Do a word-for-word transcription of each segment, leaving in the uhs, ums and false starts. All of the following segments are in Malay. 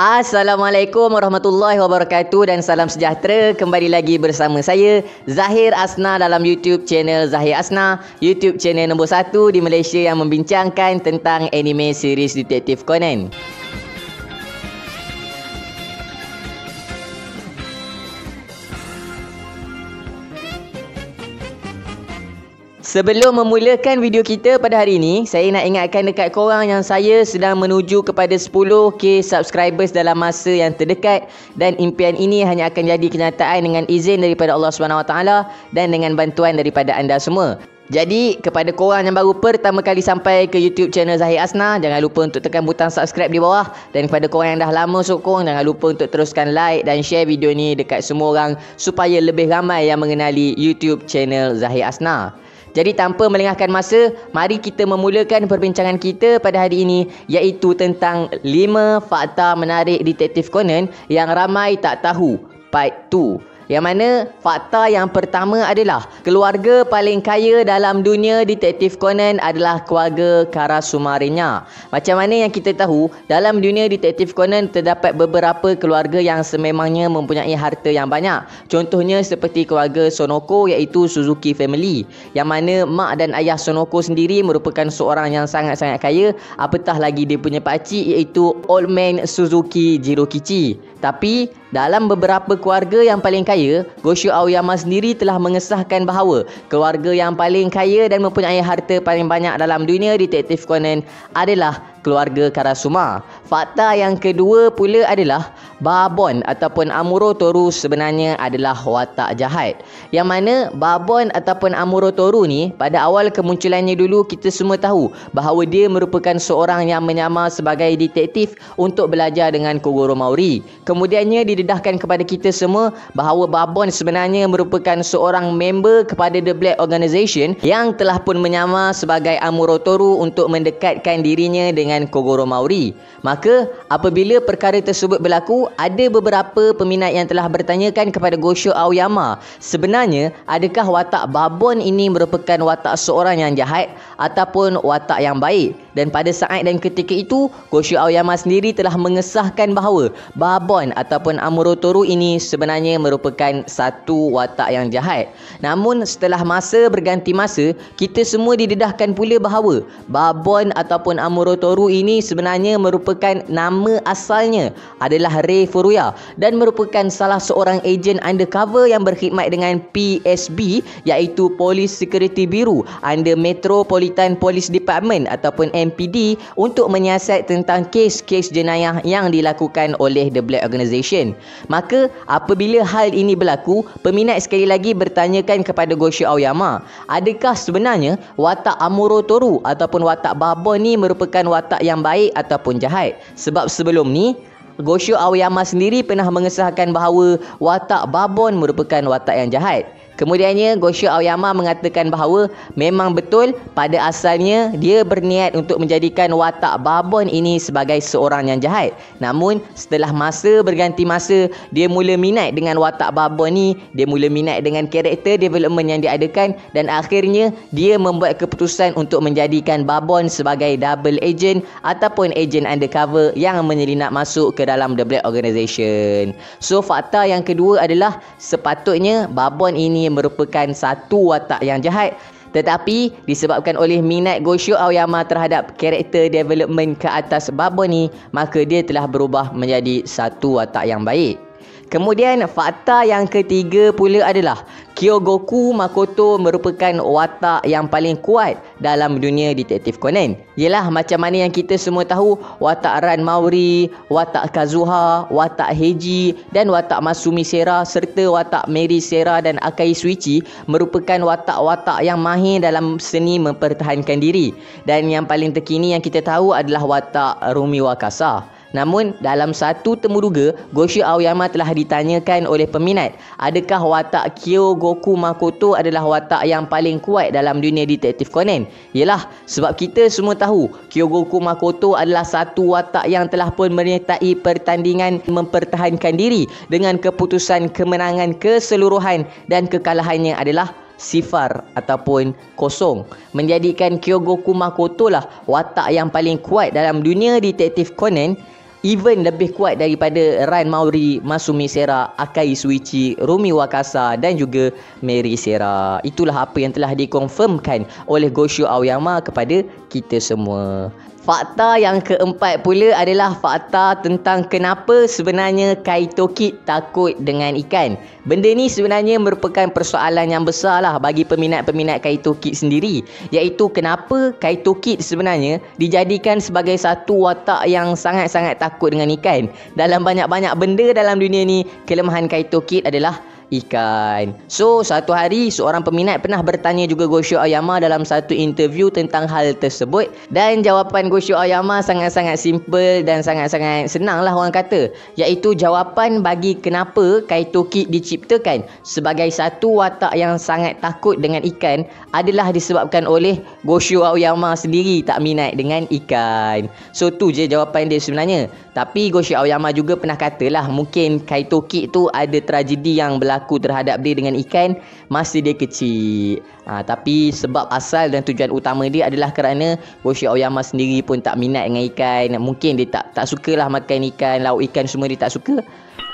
Assalamualaikum warahmatullahi wabarakatuh dan salam sejahtera. Kembali lagi bersama saya Zahir Asna dalam YouTube channel Zahir Asna, YouTube channel nombor satu di Malaysia yang membincangkan tentang anime series Detektif Conan. Sebelum memulakan video kita pada hari ini, saya nak ingatkan dekat korang yang saya sedang menuju kepada sepuluh K subscribers dalam masa yang terdekat, dan impian ini hanya akan jadi kenyataan dengan izin daripada Allah subhanahu wa taala dan dengan bantuan daripada anda semua. Jadi, kepada korang yang baru pertama kali sampai ke YouTube channel Zahir Asna, jangan lupa untuk tekan butang subscribe di bawah. Dan kepada korang yang dah lama sokong, jangan lupa untuk teruskan like dan share video ni dekat semua orang supaya lebih ramai yang mengenali YouTube channel Zahir Asna. Jadi tanpa melengahkan masa, mari kita memulakan perbincangan kita pada hari ini, iaitu tentang lima fakta menarik Detektif Conan yang ramai tak tahu, part dua. Yang mana fakta yang pertama adalah keluarga paling kaya dalam dunia Detektif Conan adalah keluarga Karasumarenya. Macam mana yang kita tahu, dalam dunia Detektif Conan terdapat beberapa keluarga yang sememangnya mempunyai harta yang banyak. Contohnya seperti keluarga Sonoko, iaitu Suzuki family, yang mana mak dan ayah Sonoko sendiri merupakan seorang yang sangat-sangat kaya. Apatah lagi dia punya pakcik, iaitu Old Man Suzuki Jirokichi. Tapi dalam beberapa keluarga yang paling kaya, Gosho Aoyama sendiri telah mengesahkan bahawa keluarga yang paling kaya dan mempunyai harta paling banyak dalam dunia Detektif Conan adalah keluarga Karasuma. Fakta yang kedua pula adalah Babon ataupun Amuro Toru sebenarnya adalah watak jahat. Yang mana Babon ataupun Amuro Toru ni, pada awal kemunculannya dulu kita semua tahu bahawa dia merupakan seorang yang menyamar sebagai detektif untuk belajar dengan Kogoro Maori. Kemudiannya didedahkan kepada kita semua bahawa Babon sebenarnya merupakan seorang member kepada The Black Organization yang telah pun menyamar sebagai Amuro Toru untuk mendekatkan dirinya dengan dengan Kogoro Maori. Maka apabila perkara tersebut berlaku, ada beberapa peminat yang telah bertanyakan kepada Gosho Aoyama, sebenarnya adakah watak Babon ini merupakan watak seorang yang jahat ataupun watak yang baik? Dan pada saat dan ketika itu, Gosho Aoyama sendiri telah mengesahkan bahawa Babon ataupun Amuro Toru ini sebenarnya merupakan satu watak yang jahat. Namun setelah masa berganti masa, kita semua didedahkan pula bahawa Babon ataupun Amuro Toru ini sebenarnya merupakan nama asalnya adalah Rei Furuya dan merupakan salah seorang ejen undercover yang berkhidmat dengan P S B, iaitu Police Security Bureau under Metropolitan Police Department ataupun M P D, untuk menyiasat tentang kes-kes jenayah yang dilakukan oleh The Black Organization. Maka apabila hal ini berlaku, peminat sekali lagi bertanyakan kepada Gosho Aoyama, adakah sebenarnya watak Amuro Toru ataupun watak Babon ni merupakan watak yang baik ataupun jahat? Sebab sebelum ni Gosho Aoyama sendiri pernah mengesahkan bahawa watak Babon merupakan watak yang jahat. Kemudiannya Gosho Aoyama mengatakan bahawa memang betul pada asalnya dia berniat untuk menjadikan watak Babon ini sebagai seorang yang jahat. Namun setelah masa berganti masa, dia mula minat dengan watak Babon ni, dia mula minat dengan karakter development yang diadakan, dan akhirnya dia membuat keputusan untuk menjadikan Babon sebagai double agent ataupun agent undercover yang menyelinap masuk ke dalam The Black Organization. So fakta yang kedua adalah sepatutnya Babon ini merupakan satu watak yang jahat, tetapi disebabkan oleh minat Gosho Aoyama terhadap karakter development ke atas Babon ni, maka dia telah berubah menjadi satu watak yang baik. Kemudian fakta yang ketiga pula adalah Kyogoku Makoto merupakan watak yang paling kuat dalam dunia Detektif Conan. Yelah, macam mana yang kita semua tahu, watak Ran Maori, watak Kazuha, watak Heiji dan watak Masumi Sera serta watak Mary Sera dan Akai Suichi merupakan watak-watak yang mahir dalam seni mempertahankan diri. Dan yang paling terkini yang kita tahu adalah watak Rumi Wakasa. Namun dalam satu temuduga, Gosho Aoyama telah ditanyakan oleh peminat, adakah watak Kyogoku Makoto adalah watak yang paling kuat dalam dunia Detektif Conan? Yelah, sebab kita semua tahu Kyogoku Makoto adalah satu watak yang telah pun menyertai pertandingan mempertahankan diri dengan keputusan kemenangan keseluruhan, dan kekalahannya adalah sifar ataupun kosong, menjadikan Kyogoku Makoto lah watak yang paling kuat dalam dunia Detektif Conan. even lebih kuat daripada Ran Mauri, Masumi Sera, Akai Suichi, Rumi Wakasa dan juga Mary Sera. Itulah apa yang telah dikonfirmkan oleh Gosho Aoyama kepada kita semua. Fakta yang keempat pula adalah fakta tentang kenapa sebenarnya Kaito Kid takut dengan ikan. Benda ni sebenarnya merupakan persoalan yang besar lah bagi peminat-peminat Kaito Kid sendiri, iaitu kenapa Kaito Kid sebenarnya dijadikan sebagai satu watak yang sangat-sangat takut dengan ikan. Dalam banyak-banyak benda dalam dunia ni, kelemahan Kaito Kid adalah ikan. So, satu hari seorang peminat pernah bertanya juga Gosho Aoyama dalam satu interview tentang hal tersebut, dan jawapan Gosho Aoyama sangat-sangat simple dan sangat-sangat senang lah orang kata, iaitu jawapan bagi kenapa Kaito Kid diciptakan sebagai satu watak yang sangat takut dengan ikan adalah disebabkan oleh Gosho Aoyama sendiri tak minat dengan ikan. So, tu je jawapan dia sebenarnya. Tapi Gosho Aoyama juga pernah katalah mungkin Kaito Kid tu ada tragedi yang berlaku terhadap dia dengan ikan masa dia kecil. Ha, tapi sebab asal dan tujuan utama dia adalah kerana Gosho Aoyama sendiri pun tak minat dengan ikan. Mungkin dia tak tak sukalah makan ikan, lauk ikan semua dia tak suka.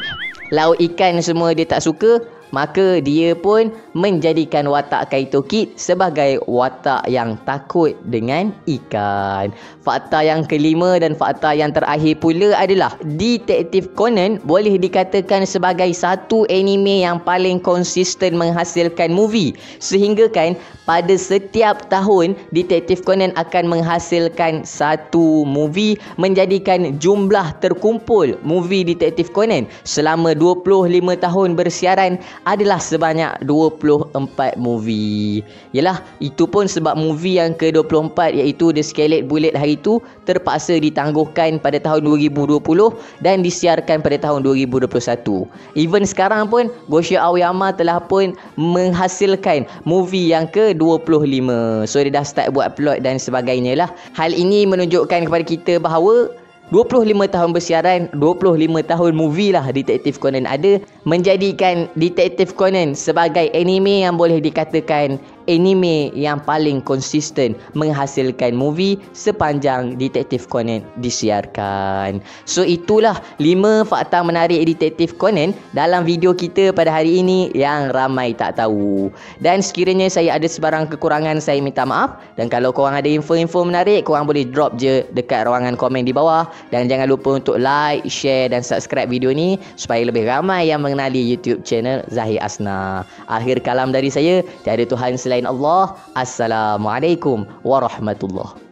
Lauk ikan semua dia tak suka. Maka dia pun menjadikan watak Kaito Kid sebagai watak yang takut dengan ikan. Fakta yang kelima dan fakta yang terakhir pula adalah Detektif Conan boleh dikatakan sebagai satu anime yang paling konsisten menghasilkan movie. Sehingga kan pada setiap tahun Detektif Conan akan menghasilkan satu movie, menjadikan jumlah terkumpul movie Detektif Conan selama dua puluh lima tahun bersiaran adalah sebanyak dua puluh empat movie. Yalah, itu pun sebab movie yang ke dua puluh empat iaitu The Scarlet Bullet hari itu terpaksa ditangguhkan pada tahun dua ribu dua puluh dan disiarkan pada tahun dua ribu dua puluh satu. Even sekarang pun Gosho Aoyama telah pun menghasilkan movie yang ke dua puluh lima. So dia dah start buat plot dan sebagainya lah. Hal ini menunjukkan kepada kita bahawa dua puluh lima tahun bersiaran, dua puluh lima tahun movie lah Detektif Conan ada, menjadikan Detektif Conan sebagai anime yang boleh dikatakan anime yang paling konsisten menghasilkan movie sepanjang Detektif Conan disiarkan. So itulah lima fakta menarik Detektif Conan dalam video kita pada hari ini yang ramai tak tahu. Dan sekiranya saya ada sebarang kekurangan, saya minta maaf. Dan kalau korang ada info-info menarik, korang boleh drop je dekat ruangan komen di bawah. Dan jangan lupa untuk like, share dan subscribe video ni supaya lebih ramai yang mengenali YouTube channel Zahir Asna. Akhir kalam dari saya, tiada Tuhan selain Allah. Assalamualaikum warahmatullahi